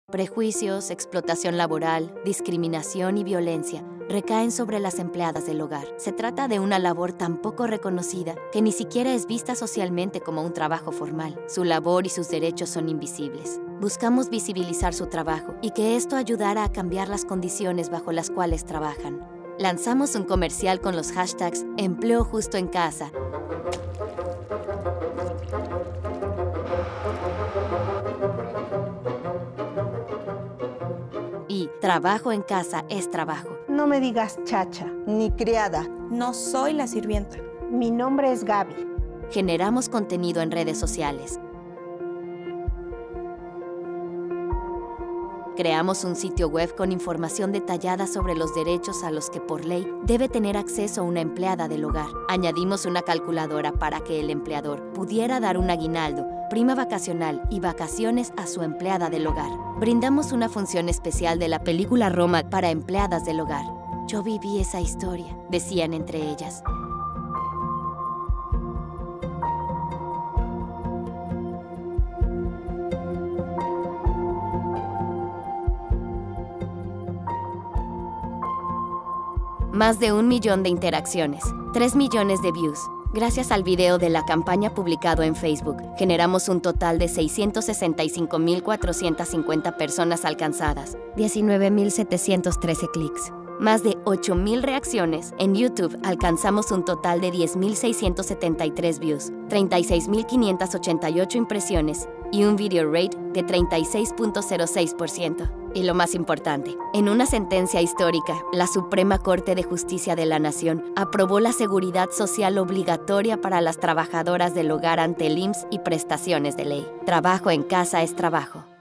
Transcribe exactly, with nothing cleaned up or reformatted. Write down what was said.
Prejuicios, explotación laboral, discriminación y violencia recaen sobre las empleadas del hogar. Se trata de una labor tan poco reconocida que ni siquiera es vista socialmente como un trabajo formal. Su labor y sus derechos son invisibles. Buscamos visibilizar su trabajo y que esto ayudara a cambiar las condiciones bajo las cuales trabajan. Lanzamos un comercial con los hashtags Empleo Justo en Casa y Trabajo en Casa es Trabajo. No me digas chacha, ni criada. No soy la sirvienta. Mi nombre es Gaby. Generamos contenido en redes sociales. Creamos un sitio web con información detallada sobre los derechos a los que por ley debe tener acceso una empleada del hogar. Añadimos una calculadora para que el empleador pudiera dar un aguinaldo, prima vacacional y vacaciones a su empleada del hogar. Brindamos una función especial de la película Roma para empleadas del hogar. Yo viví esa historia, decían entre ellas. Más de un millón de interacciones, tres millones de views. Gracias al video de la campaña publicado en Facebook, generamos un total de seiscientos sesenta y cinco mil cuatrocientas cincuenta personas alcanzadas, diecinueve mil setecientos trece clics. Más de ocho mil reacciones. En YouTube alcanzamos un total de diez mil seiscientos setenta y tres views, treinta y seis mil quinientas ochenta y ocho impresiones y un video rate de treinta y seis punto cero seis por ciento. Y lo más importante, en una sentencia histórica, la Suprema Corte de Justicia de la Nación aprobó la seguridad social obligatoria para las trabajadoras del hogar ante el I M S S y prestaciones de ley. Trabajo en casa es trabajo.